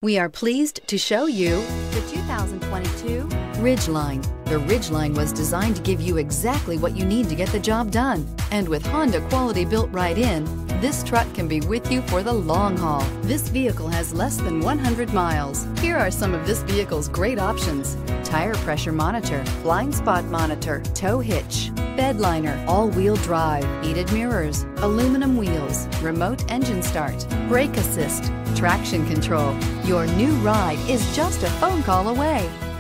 We are pleased to show you the 2022 Ridgeline. The Ridgeline was designed to give you exactly what you need to get the job done. And with Honda quality built right in, this truck can be with you for the long haul. This vehicle has less than 100 miles. Here are some of this vehicle's great options: tire pressure monitor, blind spot monitor, tow hitch, bed liner, all-wheel drive, heated mirrors, aluminum wheels, remote engine start, brake assist, traction control. Your new ride is just a phone call away.